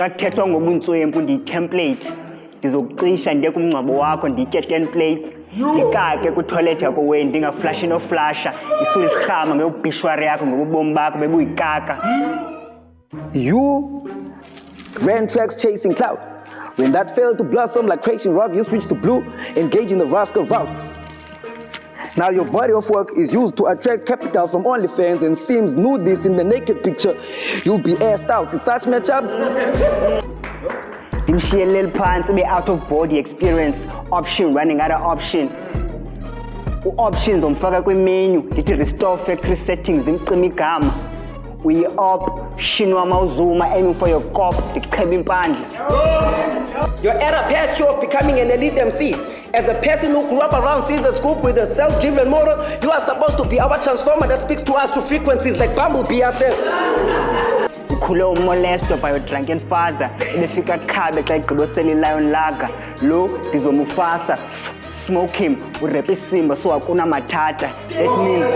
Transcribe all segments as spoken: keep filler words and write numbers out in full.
xa kuthethwa ngobuntswempu ndiyi-template ndizokucisha ndiye kumngcwabo wakho nditye ten plates ndikake kwithoyilethi yakho wena ndingaflashi noflasha isule isirhama ngeyobhishwari yakho ngobobomi bakho bebuyikaka. You ran tracks chasing clout. When that failed to blossom like Creation Rock, you switched to blue, engaging the rascal route. Now your body of work is used to attract capital from OnlyFans and seems nudist in the naked picture. You'll be asked out in such matchups. Ndimshiyelele phantsi be-out of body experience option running out of option. U-options omfaka kwimenu ndithi restore factory settings ndimcima igama. Uyi-op shinwa mawuzuma aiming for your cop ndikucheba impandla. You're at a past show of becoming an elite M C. As a person who grew up around Caesar Scoop with a self-driven motor, you are supposed to be our transformer that speaks to us through frequencies like Bumblebee yourself. Ukhule umolestwa by your drunken father ebefika khabe xa igqibosela i-lion lager lo ndizomufasa smoke him urepe isimba so akuna matata. That means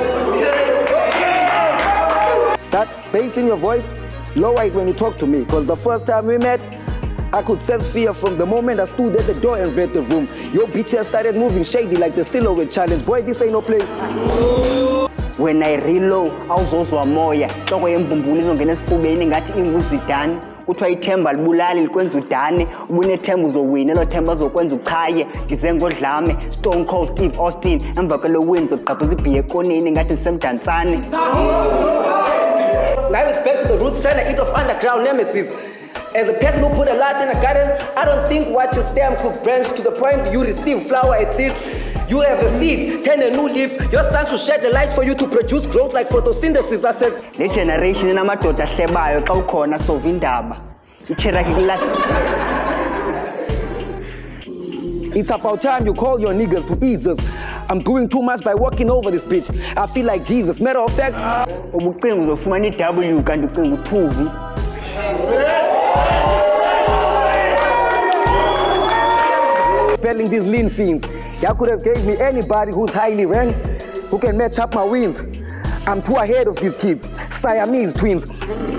that bass in your voice, lower it when you talk to me, because the first time we met I could sense fear from the moment I stood at the door and read the room. Your bitch has started moving shady like the silhouette challenge. Boy, this ain't no play. When I reload, awuzozwa moya nhloko yembumbulu izongena esifubeni ngathi inguzidane kuthiwa ithemba libulali likwenza udane ubunethemba uzowina elo themba azokwenza uchaye ndize ngodlame Stone Cold Steve Austin emva kwelo wins ugqabhuza ibhiya ekoneni ngathi ndisemdantsane. Now it's back to the roots, trying to eat off underground nemesis. As a person who put a lot in a garden, I don't think what you stem could branch to the point you receive flower at least. You have a seed, turn a new leaf. Your sun should shed the light for you to produce growth like photosynthesis. I said, le generation inamadoda ahlebayo xa ukhona sova indaba. Icheraki kulahla. It's about time you call your niggas to ease us. I'm doing too much by walking over this bitch. I feel like Jesus. Matter of fact, ubucinga uzofumana i-W kanti ucinga uthuvi. Spelling these lean fiends. Y'all could have gave me anybody who's highly ranked, who can match up my wins. I'm too ahead of these kids. Siamese twins.